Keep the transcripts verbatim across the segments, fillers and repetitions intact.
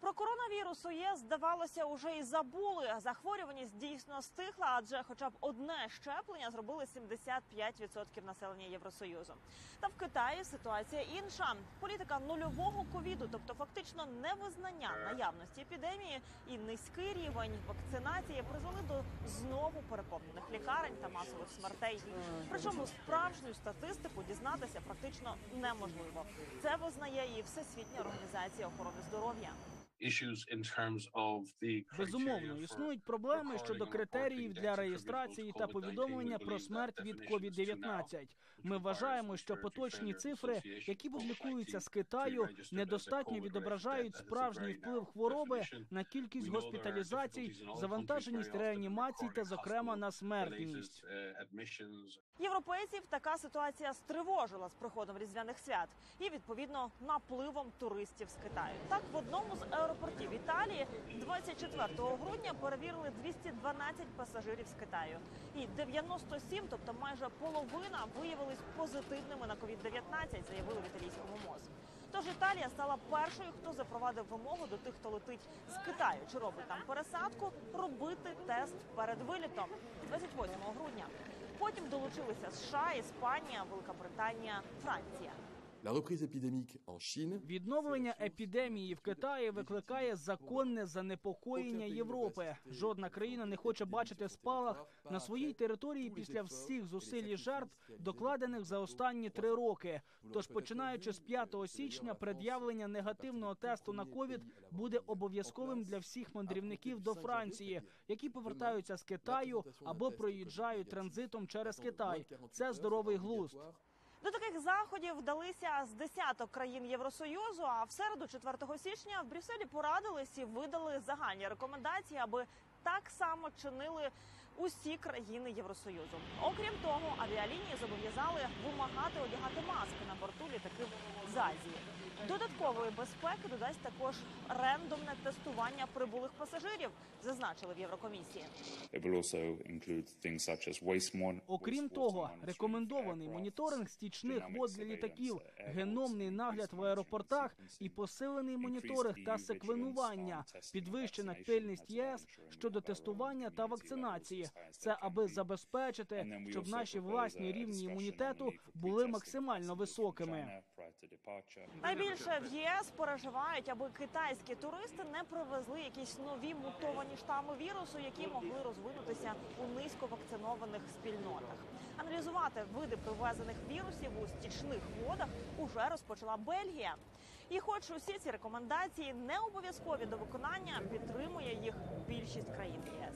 Про коронавірус у ЄС, здавалося, уже і забули. Захворюваність дійсно стихла, адже хоча б одне щеплення зробили сімдесят п'ять відсотків населення Євросоюзу. Та в Китаї ситуація інша. Політика нульового ковіду, тобто фактично невизнання наявності епідемії і низький рівень вакцинації призвели до знову переповнених лікарень та масових смертей. Причому справжню статистику дізнатися практично неможливо. Це визнає і Всесвітня організація охорони здоров'я. Безумовно, існують проблеми щодо критеріїв для реєстрації та повідомлення про смерть від ковід дев'ятнадцять. Ми вважаємо, що поточні цифри, які публікуються з Китаю, недостатньо відображають справжній вплив хвороби на кількість госпіталізацій, завантаженість реанімацій та, зокрема, на смертність. Європейців така ситуація стривожила з приходом різдвяних свят і, відповідно, напливом туристів з Китаю. Так, в одному з аеропортів Італії двадцять четвертого грудня перевірили двісті дванадцять пасажирів з Китаю. І дев'яносто сім, тобто майже половина, виявились позитивними на ковід дев'ятнадцять, заявили в італійському МОЗ. Тож Італія стала першою, хто запровадив вимогу до тих, хто летить з Китаю чи робить там пересадку, робити тест перед вилітом двадцять восьмого грудня. Потім долучилися США, Іспанія, Великобританія, Франція. Відновлення епідемії в Китаї викликає законне занепокоєння Європи. Жодна країна не хоче бачити спалах на своїй території після всіх зусиль і жертв, докладених за останні три роки. Тож, починаючи з п'ятого січня, пред'явлення негативного тесту на ковід буде обов'язковим для всіх мандрівників до Франції, які повертаються з Китаю або проїжджають транзитом через Китай. Це здоровий глузд. До таких заходів вдалися з десяток країн Євросоюзу, а в середу, четвертого січня, в Брюсселі порадились і видали загальні рекомендації, аби так само чинили усі країни Євросоюзу. Окрім того, авіалінії зобов'язали вимагати одягати маски на борту літаків з Азії. Додаткової безпеки додасть також рандомне тестування прибулих пасажирів, зазначили в Єврокомісії. Окрім того, рекомендований моніторинг стічних вод для літаків, геномний нагляд в аеропортах і посилений моніторинг та секвенування, підвищена пильність ЄС щодо тестування та вакцинації. Це аби забезпечити, щоб наші власні рівні імунітету були максимально високими. Найбільше в ЄС переживають, аби китайські туристи не привезли якісь нові мутовані штами вірусу, які могли розвинутися у низьковакцинованих спільнотах. Аналізувати види привезених вірусів у стічних водах уже розпочала Бельгія. І хоч усі ці рекомендації не обов'язкові до виконання, підтримує їх більшість країн ЄС.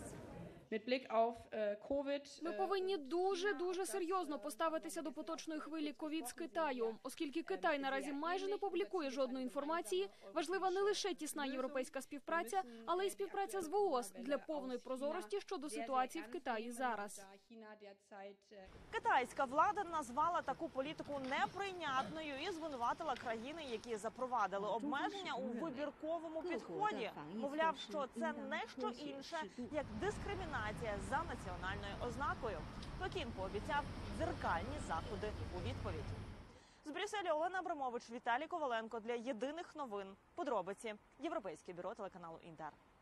Ми повинні дуже-дуже серйозно поставитися до поточної хвилі ковід з Китаю. Оскільки Китай наразі майже не публікує жодної інформації, важлива не лише тісна європейська співпраця, але й співпраця з ВООЗ для повної прозорості щодо ситуації в Китаї зараз. Китайська влада назвала таку політику неприйнятною і звинуватила країни, які запровадили обмеження у вибірковому підході. Мовляв, що це не що інше, як дискримінація за національною ознакою. Пекін пообіцяв дзеркальні заходи у відповідь. З Брюсселя Олена Абрамович, Віталій Коваленко для єдиних новин. Подробиці. Європейське бюро телеканалу Інтер.